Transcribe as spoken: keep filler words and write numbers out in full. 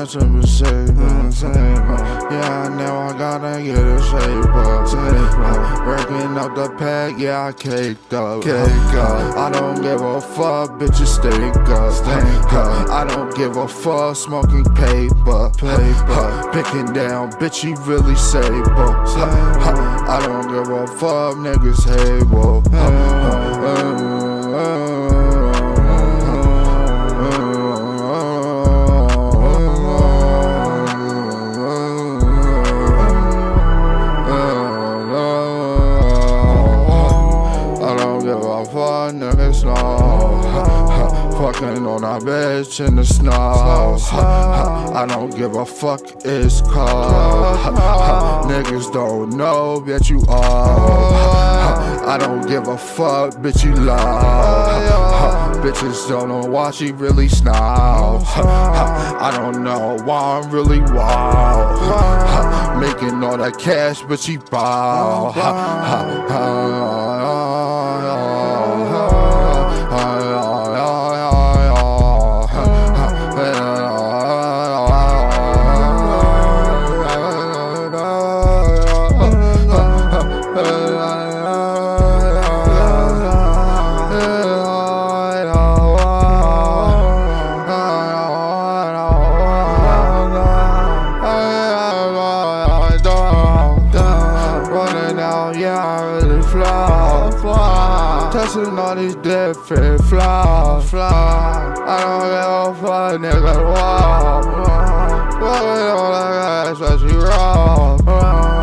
catch up and save up. Yeah, now I gotta get a shape up. Working out the pack, yeah, I caked up. Cake up. I don't give a fuck, bitches stink up. Stink up. I don't give a fuck, smoking paper. Paper. Picking down, bitch, you really sable. I don't give a fuck, niggas hate, whoa. Niggas know, fucking on our bitch in the snow. I don't give a fuck, it's cold. Niggas don't know, bet you are. I don't give a fuck, bitch, you love. Bitches don't know why she really snobs. I don't know why I'm really wild. Making all that cash, but she bow. Yeah, I really fly, fly. Touching all these different fly, fly. I don't give a fuck, nigga, walk. Fucking all that ass, but she raw.